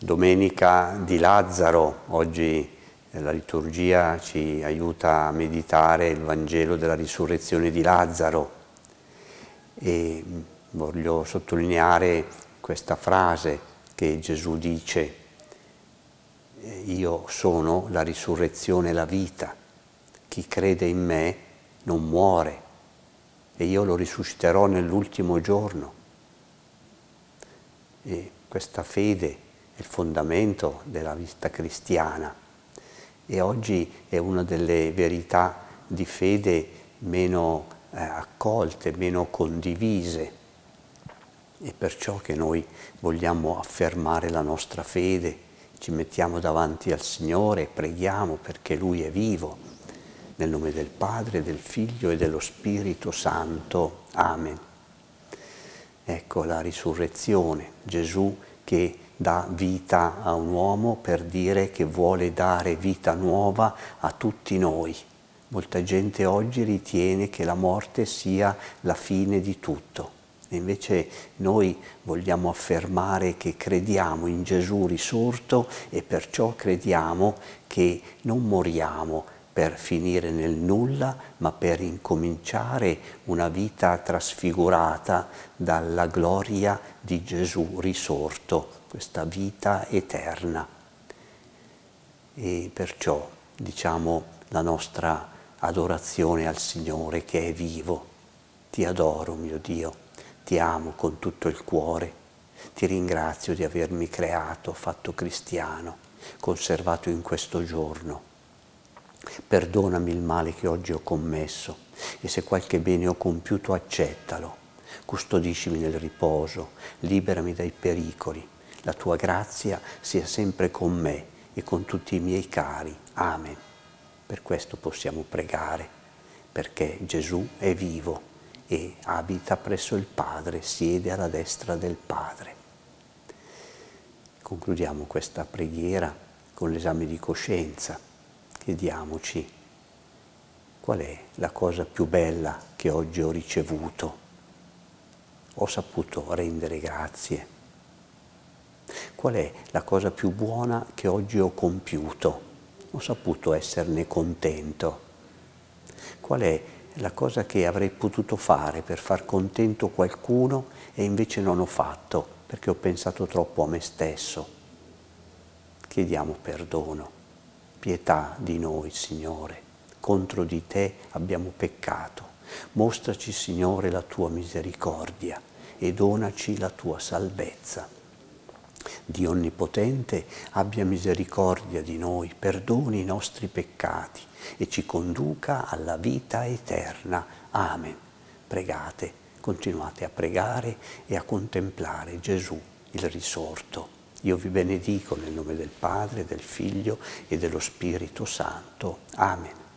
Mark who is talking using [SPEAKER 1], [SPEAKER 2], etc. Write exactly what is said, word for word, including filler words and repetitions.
[SPEAKER 1] Domenica di Lazzaro. Oggi la liturgia ci aiuta a meditare il Vangelo della risurrezione di Lazzaro e voglio sottolineare questa frase che Gesù dice: io sono la risurrezione e la vita, chi crede in me non muore e io lo risusciterò nell'ultimo giorno. E questa fede è il fondamento della vita cristiana e oggi è una delle verità di fede meno eh, accolte, meno condivise. È perciò che noi vogliamo affermare la nostra fede, ci mettiamo davanti al Signore e preghiamo perché Lui è vivo. Nel nome del Padre, del Figlio e dello Spirito Santo. Amen. Ecco la risurrezione, Gesù che dà vita a un uomo per dire che vuole dare vita nuova a tutti noi. Molta gente oggi ritiene che la morte sia la fine di tutto. E invece noi vogliamo affermare che crediamo in Gesù risorto e perciò crediamo che non moriamo per finire nel nulla, ma per incominciare una vita trasfigurata dalla gloria di Gesù risorto, questa vita eterna. E perciò diciamo la nostra adorazione al Signore che è vivo. Ti adoro, mio Dio, ti amo con tutto il cuore, ti ringrazio di avermi creato, fatto cristiano, conservato in questo giorno. Perdonami il male che oggi ho commesso e se qualche bene ho compiuto accettalo. Custodiscimi nel riposo, liberami dai pericoli. La tua grazia sia sempre con me e con tutti i miei cari. Amen. Per questo possiamo pregare, perché Gesù è vivo e abita presso il Padre, siede alla destra del Padre. Concludiamo questa preghiera con l'esame di coscienza. Chiediamoci qual è la cosa più bella che oggi ho ricevuto. Ho saputo rendere grazie. Qual è la cosa più buona che oggi ho compiuto? Ho saputo esserne contento. Qual è la cosa che avrei potuto fare per far contento qualcuno e invece non ho fatto perché ho pensato troppo a me stesso? Chiediamo perdono. Pietà di noi, Signore, contro di te abbiamo peccato. Mostraci, Signore, la tua misericordia e donaci la tua salvezza. Dio Onnipotente abbia misericordia di noi, perdoni i nostri peccati e ci conduca alla vita eterna. Amen. Pregate, continuate a pregare e a contemplare Gesù, il risorto. Io vi benedico nel nome del Padre, del Figlio e dello Spirito Santo. Amen.